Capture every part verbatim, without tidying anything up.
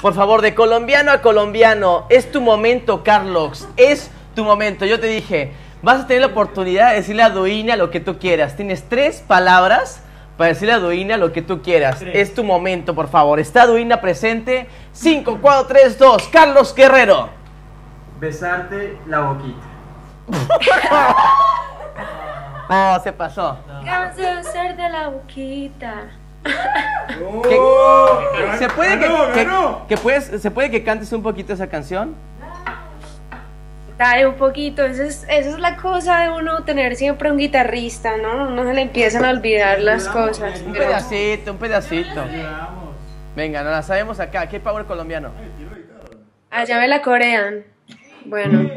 Por favor, de colombiano a colombiano, es tu momento, Carlos, es tu momento. Yo te dije, vas a tener la oportunidad de decirle a Duina lo que tú quieras. Tienes tres palabras para decirle a Duina lo que tú quieras. Tres. Es tu momento, por favor. Está Duina presente. cinco, cuatro, tres, dos. Carlos Guerrero. Besarte la boquita. No, se pasó. Ganas de besarte la boquita. ¿Qué? ¿Se puede que, que, que puedes, ¿Se puede que cantes un poquito esa canción? Dale un poquito, eso es, eso es la cosa de uno tener siempre un guitarrista, ¿no? No se le empiezan a olvidar las cosas. Un pero... pedacito, un pedacito. Venga, no la sabemos acá. ¿Qué power colombiano? Allá me la corean. Bueno.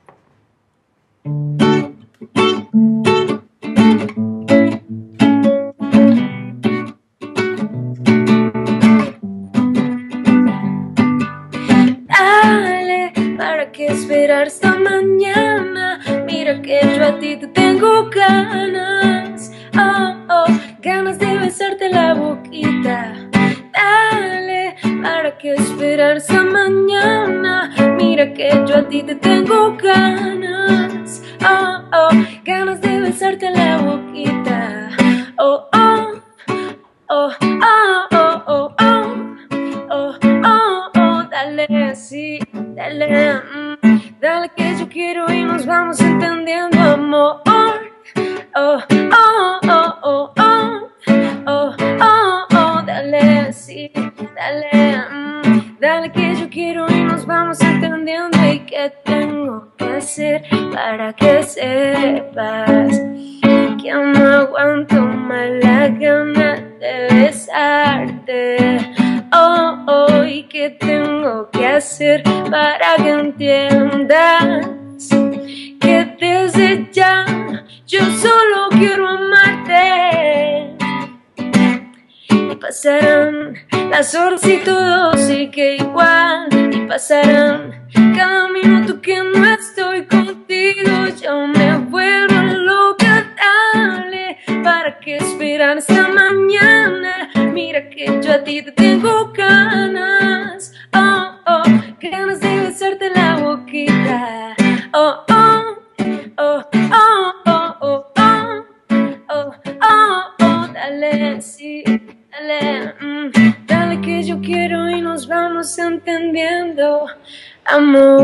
¿Para qué esperar hasta mañana? Mira que yo a ti te tengo ganas. Oh, oh, ganas de besarte la boquita. Dale, ¿para qué esperar hasta mañana? Mira que yo a ti te tengo ganas. Oh, oh, ganas de besarte la boquita. Oh, oh, oh, oh, oh, oh, oh, oh, oh, oh, dale así. Dale, mm, dale que yo quiero y nos vamos entendiendo, amor. Oh, oh, oh, oh, oh, oh, oh, oh, dale, sí, dale, mm, dale que yo quiero y nos vamos entendiendo. ¿Y qué tengo que hacer para que sepas que no aguanto más la gana de besarte? Oh, oh, ¿y qué tengo que hacer para que entiendas que desde ya yo solo quiero amarte? Y pasarán las horas y todo sigue igual, y pasarán cada minuto que no estoy contigo. Yo me vuelvo loca, dale, ¿para qué esperar hasta mañana? Mira que yo a ti te tengo ganas. Oh, oh, ganas de besarte la boquita. Oh, oh, oh, oh, oh, oh, oh, oh, oh, oh, dale, sí, dale, mm, dale que yo quiero y nos vamos entendiendo, amor.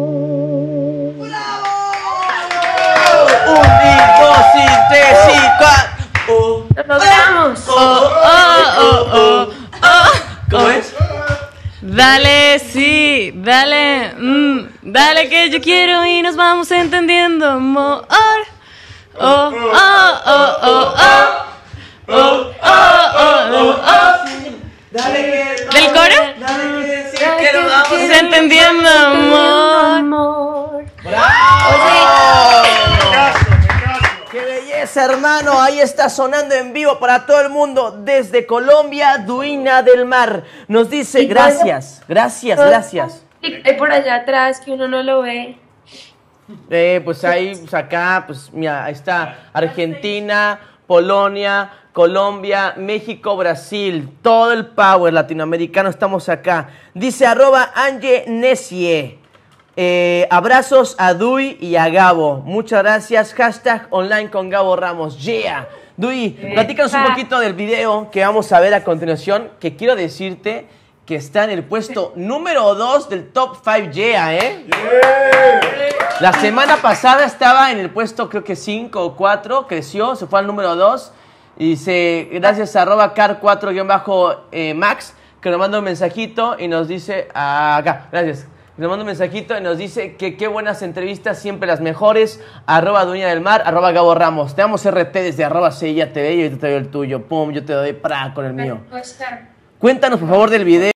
Un, dos, tres, y cuatro. ¡Lo logramos! Oh, oh, oh, oh, oh. ¿Cómo es? Dale, sí, dale, mm, dale que yo quiero y nos vamos entendiendo, amor. Oh, oh, oh, oh, oh, oh, oh, oh, oh, oh. Dale que... ¿Del coro? Dale que decir que nos vamos Entendiendo, amor. amor. ¡Qué belleza, hermano! Ahí está sonando en vivo para todo el mundo desde Colombia, Duina del Mar. Nos dice gracias, gracias, gracias. Hay por allá atrás que uno no lo ve. Eh, pues ahí, pues acá, pues mira, ahí está Argentina, Polonia, Colombia, México, Brasil, todo el power latinoamericano estamos acá. Dice arroba Ange Nesie. Eh, abrazos a Dui y a Gabo. Muchas gracias. Hashtag online con Gabo Ramos. Yeah. Dui, platícanos un poquito del video que vamos a ver a continuación, que quiero decirte que está en el puesto número dos del top cinco Yeah, ¿eh? Yeah. La semana pasada estaba en el puesto creo que cinco o cuatro, creció, se fue al número dos. Y dice, gracias a arroba car cuatro max, que nos manda un mensajito y nos dice, acá, gracias. Nos manda un mensajito y nos dice que qué buenas entrevistas, siempre las mejores. Arroba Dueña del Mar, arroba Gabo Ramos. Te damos R T desde arroba Sevilla T V y yo te doy el tuyo. Pum, yo te doy pra con el mío. Cuéntanos por favor del video.